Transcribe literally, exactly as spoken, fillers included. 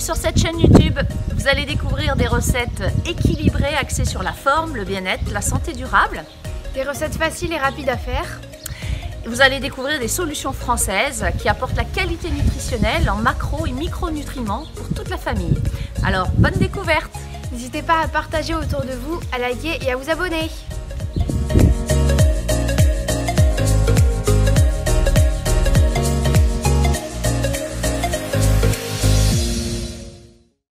sur cette chaîne YouTube, vous allez découvrir des recettes équilibrées axées sur la forme, le bien-être, la santé durable. Des recettes faciles et rapides à faire. Vous allez découvrir des solutions françaises qui apportent la qualité nutritionnelle en macro et micronutriments pour toute la famille. Alors, bonne découverte! N'hésitez pas à partager autour de vous, à liker et à vous abonner.